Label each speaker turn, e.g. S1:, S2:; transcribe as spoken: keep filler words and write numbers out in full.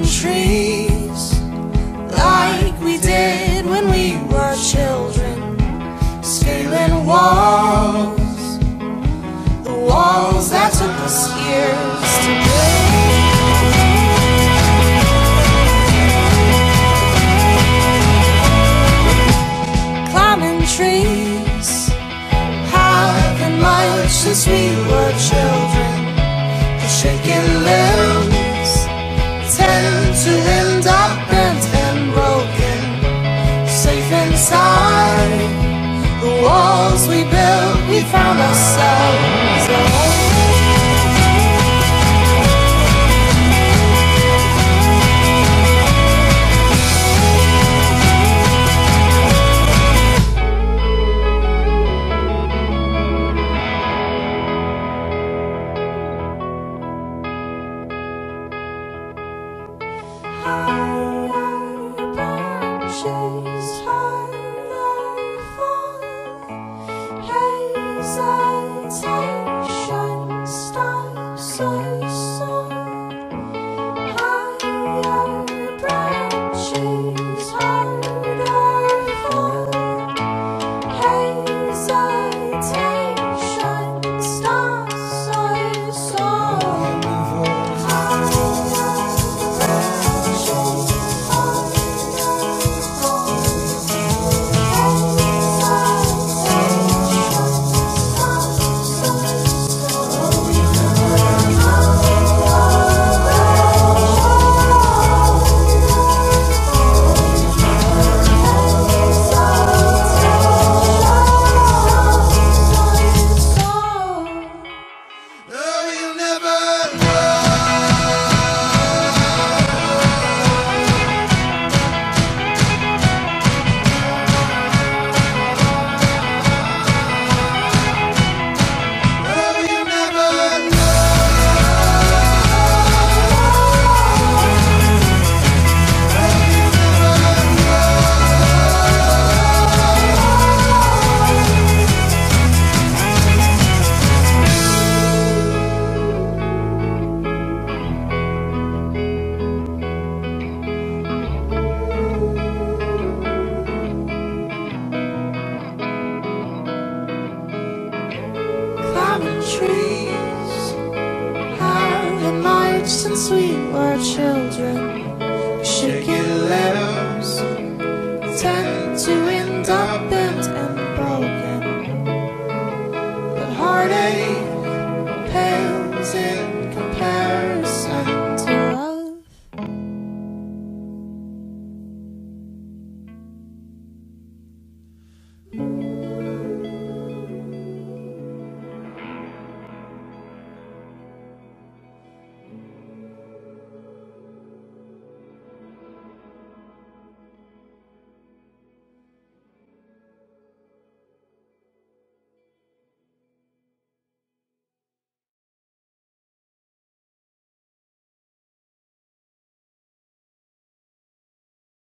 S1: climbing trees like we did when we were children, scaling walls, the walls that took us years to build. Climbing trees, having much since we were children. The shaking limbs tend to end up bent and broken. Safe inside the walls we built, we found ourselves alone. Trees, having lights since we were children, shaking limbs